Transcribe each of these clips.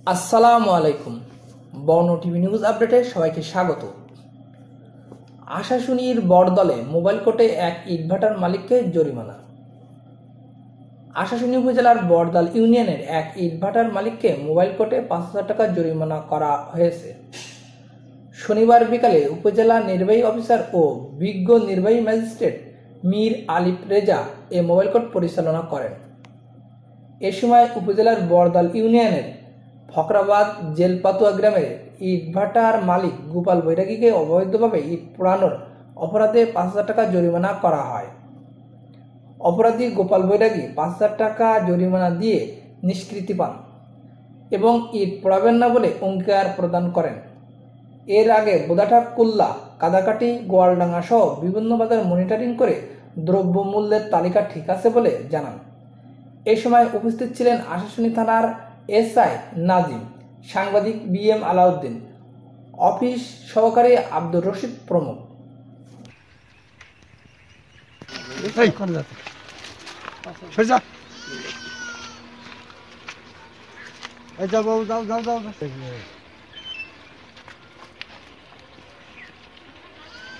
আসসালামু আলাইকুম। বর্ণ টিভি নিউজ আপডেটে সবাইকে স্বাগত। আশাশুনির বড়দলে মোবাইল কোর্টে এক ইটভাটার মালিককে জরিমানা। আশাশুনি উপজেলার বড়দল ইউনিয়নের এক ইটভাটার মালিককে মোবাইল কোর্টে ৫,০০০ টাকা জরিমানা করা হয়েছে। শনিবার বিকালে উপজেলা নির্বাহী অফিসার ও বিজ্ঞ নির্বাহী ম্যাজিস্ট্রেট মীর আলিফ রেজা এ মোবাইল কোর্ট পরিচালনা করেন। এ সময় উপজেলার বড়দল ইউনিয়নের ফকরাবাদ জেলপাতুয়া গ্রামের ইটভাটার মালিক গোপাল বৈরাগীকে অবৈধভাবে ইট পোড়ানোর অপরাধে ৫,০০০ টাকা জরিমানা করা হয়। অপরাধী গোপাল বৈরাগী ৫,০০০ টাকা জরিমানা দিয়ে নিষ্কৃতি পান এবং ইট পোড়াবেন না বলে অঙ্গীকার প্রদান করেন। এর আগে বোদাঠা কুল্লা, কাদাকাটি, গোয়ালডাঙ্গা সহ বিভিন্ন বাজার মনিটরিং করে দ্রব্যমূল্যের তালিকা ঠিক আছে বলে জানান। এ সময় উপস্থিত ছিলেন আশাশুনি থানার এসআই নাজিম, সাংবাদিক বিএম আলাউদ্দিন, অফিস সহকারী আব্দুর রশিদ প্রমুখ।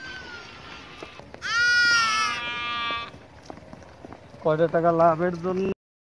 কয়টা টাকা লাভের জন্য